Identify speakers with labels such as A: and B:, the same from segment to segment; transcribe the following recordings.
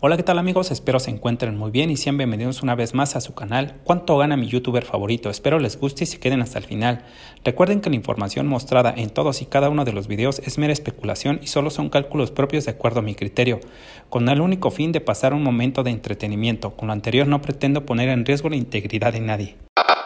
A: Hola, ¿qué tal amigos? Espero se encuentren muy bien y sean bienvenidos una vez más a su canal ¿Cuánto gana mi youtuber favorito? Espero les guste y se queden hasta el final. Recuerden que la información mostrada en todos y cada uno de los videos es mera especulación y solo son cálculos propios de acuerdo a mi criterio, con el único fin de pasar un momento de entretenimiento. Con lo anterior no pretendo poner en riesgo la integridad de nadie.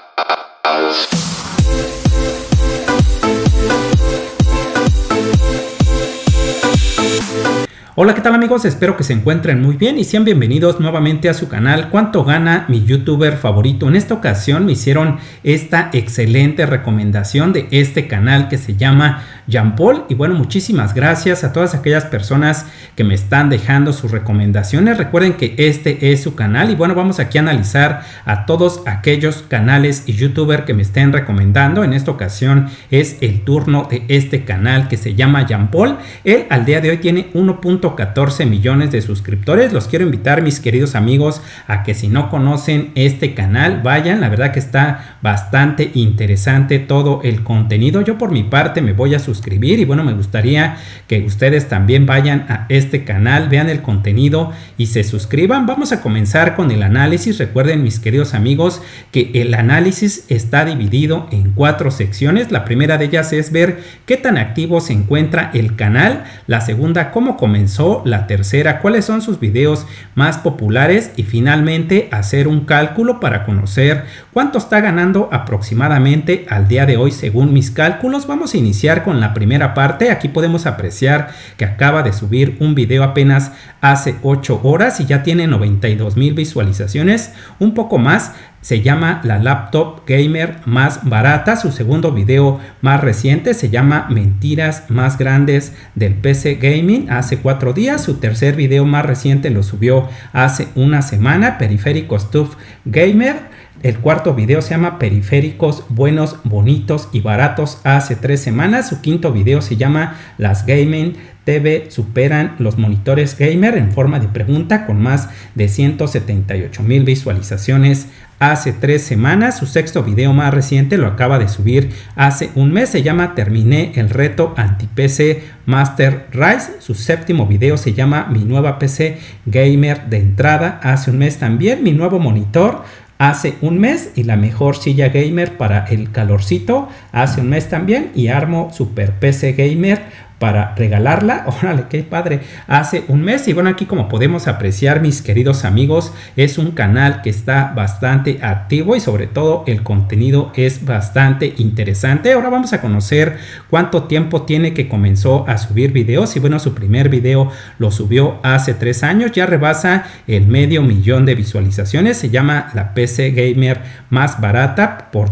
A: Hola, ¿qué tal amigos? Espero que se encuentren muy bien y sean bienvenidos nuevamente a su canal ¿Cuánto gana mi youtuber favorito? En esta ocasión me hicieron esta excelente recomendación de este canal que se llama Jean Paul. Y bueno, muchísimas gracias a todas aquellas personas que me están dejando sus recomendaciones. Recuerden que este es su canal y bueno, vamos aquí a analizar a todos aquellos canales y youtubers que me estén recomendando. En esta ocasión es el turno de este canal que se llama Jean Paul. Él al día de hoy tiene 1.14 millones de suscriptores. Los quiero invitar, mis queridos amigos, a que si no conocen este canal, vayan. La verdad que está bastante interesante todo el contenido. Yo por mi parte me voy a suscribir y bueno, me gustaría que ustedes también vayan a este canal, vean el contenido y se suscriban. Vamos a comenzar con el análisis. Recuerden, mis queridos amigos, que el análisis está dividido en 4 secciones. La primera de ellas es ver qué tan activo se encuentra el canal. La segunda, cómo comenzó. La tercera, cuáles son sus videos más populares, y finalmente hacer un cálculo para conocer cuánto está ganando aproximadamente al día de hoy según mis cálculos. Vamos a iniciar con la primera parte. Aquí podemos apreciar que acaba de subir un video apenas hace 8 horas y ya tiene 92,000 visualizaciones, un poco más. Se llama la laptop gamer más barata. Su segundo video más reciente se llama Mentiras más grandes del PC Gaming, hace 4 días. Su tercer video más reciente lo subió hace una semana, Periféricos Tough Gamer. El cuarto video se llama Periféricos buenos, bonitos y baratos, hace 3 semanas. Su quinto video se llama Las Gaming TV superan los monitores gamer, en forma de pregunta, con más de 178,000 visualizaciones hace 3 semanas. Su sexto video más reciente lo acaba de subir hace un mes, se llama Terminé el reto anti-PC Master Race. Su séptimo video se llama Mi nueva PC gamer de entrada, hace un mes también. Mi nuevo monitor, hace un mes. Y la mejor silla gamer para el calorcito, hace un mes también. Y armo super PC gamer para regalarla, órale, qué padre, hace un mes. Y bueno, aquí como podemos apreciar, mis queridos amigos, es un canal que está bastante activo y sobre todo el contenido es bastante interesante. Ahora vamos a conocer cuánto tiempo tiene que comenzó a subir videos. Y bueno, su primer video lo subió hace 3 años, ya rebasa el 500,000 de visualizaciones. Se llama la PC gamer más barata por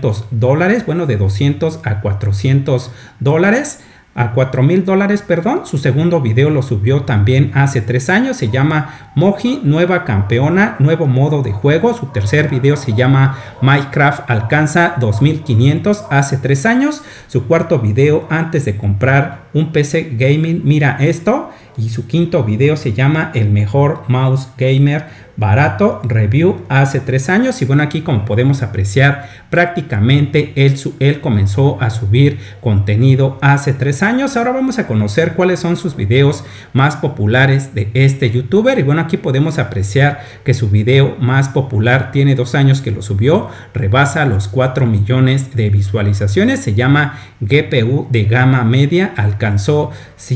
A: $200, bueno, de 200 a 400 dólares. A $4,000, perdón. Su segundo video lo subió también hace 3 años. Se llama Moji, nueva campeona, nuevo modo de juego. Su tercer video se llama Minecraft alcanza 2,500, hace 3 años. Su cuarto video, antes de comprar un PC gaming, mira esto. Y su quinto video se llama El mejor mouse gamer barato, review, hace 3 años. Y bueno, aquí como podemos apreciar, prácticamente él comenzó a subir contenido hace 3 años. Ahora vamos a conocer cuáles son sus videos más populares de este youtuber. Y bueno, aquí podemos apreciar que su video más popular tiene 2 años que lo subió, rebasa los 4 millones de visualizaciones. Se llama GPU de gama media, alcanzó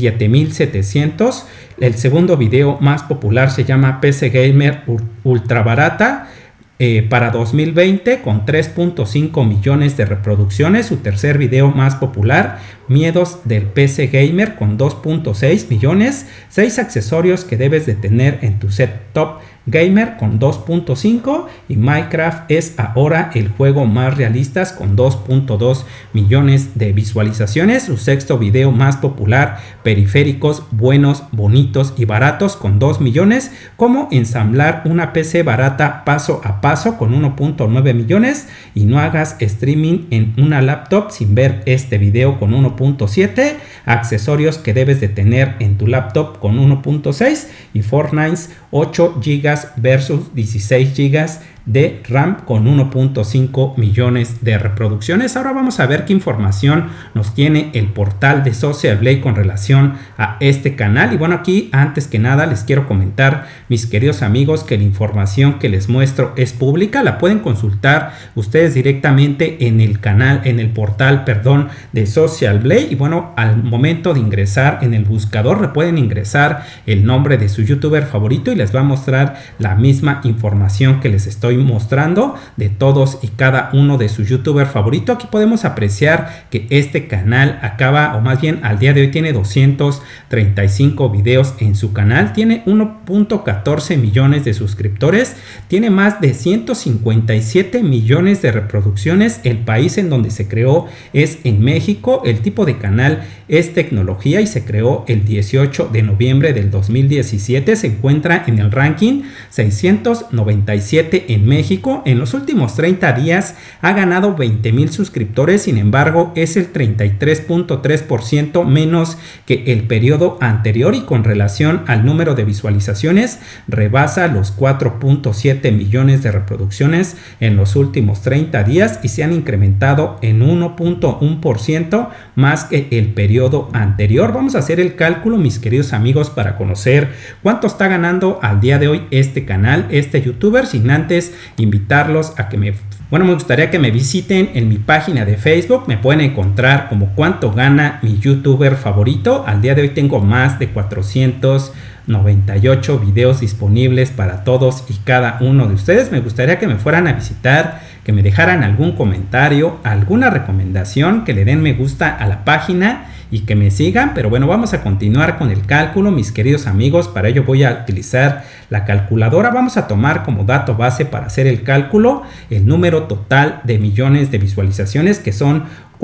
A: 7,700. El segundo video más popular se llama PC Gamer ultra barata, para 2020, con 3.5 millones de reproducciones. Su tercer video más popular, Miedos del PC Gamer, con 2.6 millones. 6 accesorios que debes de tener en tu set-top gamer, con 2.5. Y Minecraft es ahora el juego más realista, con 2.2 millones de visualizaciones. Su sexto video más popular, Periféricos buenos, bonitos y baratos, con 2 millones. Cómo ensamblar una PC barata paso a paso, con 1.9 millones. Y no hagas streaming en una laptop sin ver este video, con 1.7. Accesorios que debes de tener en tu laptop, con 1.6. Y Fortnite 8 GB versus 16 GB de RAM con 1.5 millones de reproducciones. Ahora vamos a ver qué información nos tiene el portal de Social Blade con relación a este canal. Y bueno, aquí antes que nada les quiero comentar, mis queridos amigos, que la información que les muestro es pública. La pueden consultar ustedes directamente en el canal, en el portal, perdón, de Social Blade. Y bueno, al momento de ingresar en el buscador, le pueden ingresar el nombre de su youtuber favorito y les va a mostrar la misma información que les estoy mostrando de todos y cada uno de sus youtubers favoritos. Aquí podemos apreciar que este canal acaba, o más bien al día de hoy, tiene 235 videos en su canal, tiene 1.14 millones de suscriptores, tiene más de 157 millones de reproducciones. El país en donde se creó es en México. El tipo de canal es tecnología y se creó el 18 de noviembre del 2017. Se encuentra en el ranking 697 en México. En los últimos 30 días ha ganado 20,000 suscriptores, sin embargo es el 33.3% menos que el periodo anterior, y con relación al número de visualizaciones rebasa los 4.7 millones de reproducciones en los últimos 30 días y se han incrementado en 1.1% más que el periodo anterior. Vamos a hacer el cálculo, mis queridos amigos, para conocer cuánto está ganando al día de hoy este canal, este youtuber, sin antes invitarlos a que me gustaría que me visiten en mi página de Facebook. Me pueden encontrar como Cuánto Gana Mi Youtuber Favorito. Al día de hoy tengo más de 498 videos disponibles para todos y cada uno de ustedes. Me gustaría que me fueran a visitar, que me dejaran algún comentario, alguna recomendación, que le den me gusta a la página y que me sigan. Pero bueno, vamos a continuar con el cálculo, mis queridos amigos. Para ello voy a utilizar la calculadora. Vamos a tomar como dato base para hacer el cálculo el número total de millones de visualizaciones, que son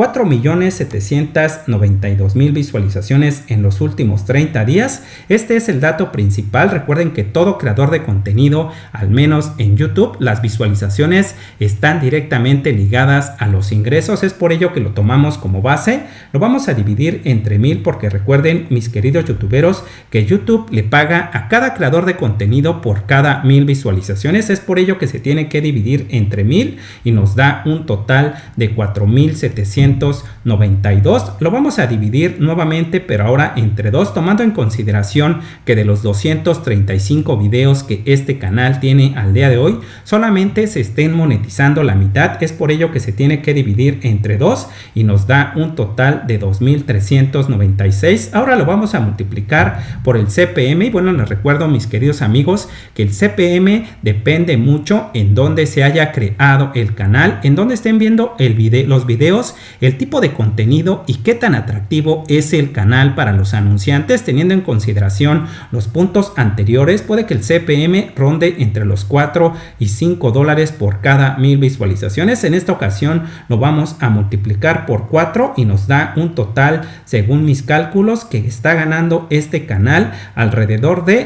A: 4.792.000 visualizaciones en los últimos 30 días. Este es el dato principal. Recuerden que todo creador de contenido, al menos en YouTube, las visualizaciones están directamente ligadas a los ingresos. Es por ello que lo tomamos como base. Lo vamos a dividir entre 1000, porque recuerden, mis queridos youtuberos, que YouTube le paga a cada creador de contenido por cada 1000 visualizaciones. Es por ello que se tiene que dividir entre 1000 y nos da un total de 4.792. Lo vamos a dividir nuevamente, pero ahora entre 2, tomando en consideración que de los 235 videos que este canal tiene al día de hoy, solamente se estén monetizando la mitad. Es por ello que se tiene que dividir entre 2 y nos da un total de 2.396. Ahora lo vamos a multiplicar por el CPM. Y bueno, les recuerdo, mis queridos amigos, que el CPM depende mucho en donde se haya creado el canal, en donde estén viendo los videos, el tipo de contenido y qué tan atractivo es el canal para los anunciantes. Teniendo en consideración los puntos anteriores, puede que el CPM ronde entre los 4 y 5 dólares por cada 1000 visualizaciones. En esta ocasión lo vamos a multiplicar por 4 y nos da un total, según mis cálculos, que está ganando este canal alrededor de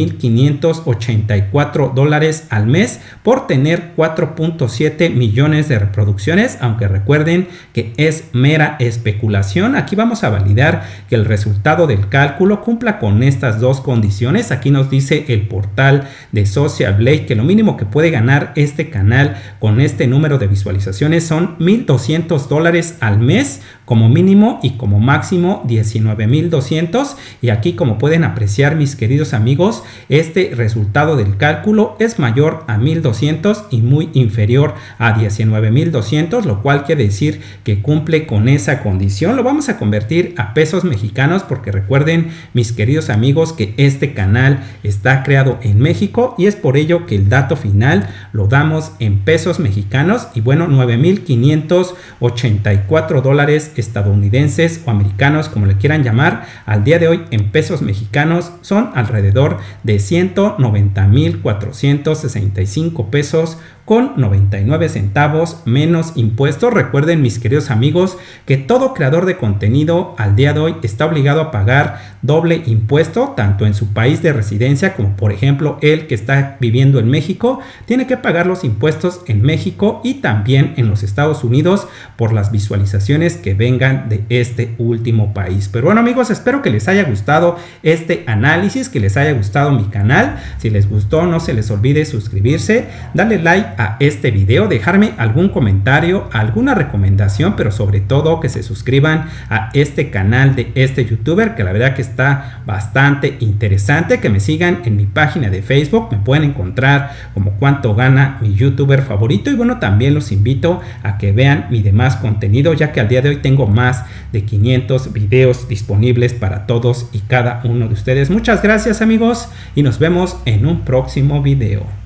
A: 9.584 dólares al mes por tener 4.7 millones de reproducciones, aunque recuerden que es mera especulación. Aquí vamos a validar que el resultado del cálculo cumpla con estas dos condiciones. Aquí nos dice el portal de Social Blade que lo mínimo que puede ganar este canal con este número de visualizaciones son 1.200 dólares al mes como mínimo, y como máximo 19.200. Y aquí, como pueden apreciar, mis queridos amigos, este resultado del cálculo es mayor a 1.200 y muy inferior a 19.200, lo cual quiere decir que cumple con esa condición. Lo vamos a convertir a pesos mexicanos, porque recuerden, mis queridos amigos, que este canal está creado en México, y es por ello que el dato final lo damos en pesos mexicanos. Y bueno, 9.584 dólares estadounidenses o americanos, como le quieran llamar, al día de hoy en pesos mexicanos son alrededor de 190.465 pesos con 99 centavos menos impuestos. Recuerden, mis queridos amigos, que todo creador de contenido al día de hoy está obligado a pagar doble impuesto, tanto en su país de residencia como, por ejemplo, el que está viviendo en México, tiene que pagar los impuestos en México y también en los Estados Unidos por las visualizaciones que vengan de este último país. Pero bueno, amigos, espero que les haya gustado este análisis, que les haya gustado mi canal. Si les gustó, no se les olvide suscribirse, darle like a este video, dejarme algún comentario, alguna recomendación, pero sobre todo que se suscriban a este canal de este youtuber, que la verdad que está bastante interesante, que me sigan en mi página de Facebook, me pueden encontrar como Cuánto Gana Mi Youtuber Favorito, y bueno, también los invito a que vean mi demás contenido, ya que al día de hoy tengo más de 500 videos disponibles para todos y cada uno de ustedes. Muchas gracias, amigos, y nos vemos en un próximo video.